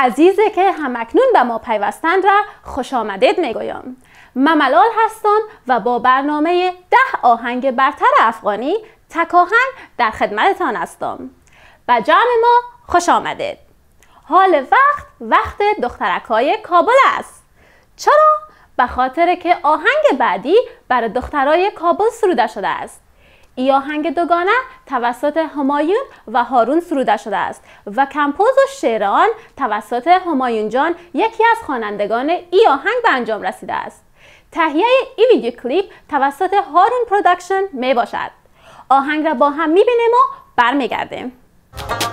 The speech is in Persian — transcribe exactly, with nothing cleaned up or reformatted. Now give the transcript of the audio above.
عزیزه که همکنون به ما پیوستند را خوش آمدید میگویم. من ملال هستم و با برنامه ده آهنگ برتر افغانی تکاهنگ در خدمتتان هستم. به جمع ما خوش آمدید. حال وقت وقت دخترکای کابل است. چرا؟ به خاطر که آهنگ بعدی برای دخترای کابل سروده شده است. ای آهنگ دوگانه توسط همایون و هارون سروده شده است و کمپوز و شعر آن توسط همایون جان یکی از خوانندگان ای آهنگ به انجام رسیده است. تهیه ای ویدیو کلیپ توسط هارون پروداکشن می باشد. آهنگ را با هم می بینیم و برمیگردیم.